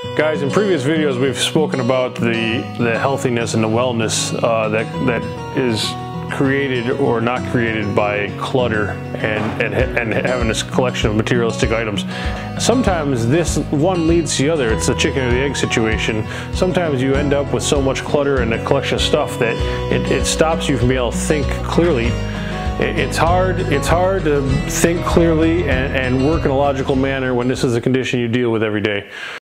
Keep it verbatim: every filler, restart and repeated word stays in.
Guys, in previous videos we've spoken about the, the healthiness and the wellness uh, that, that is created or not created by clutter and, and, and having this collection of materialistic items. Sometimes this one leads to the other. It's the chicken or the egg situation. Sometimes you end up with so much clutter and a collection of stuff that it, it stops you from being able to think clearly. It's hard, it's hard to think clearly and, and work in a logical manner when this is a condition you deal with every day.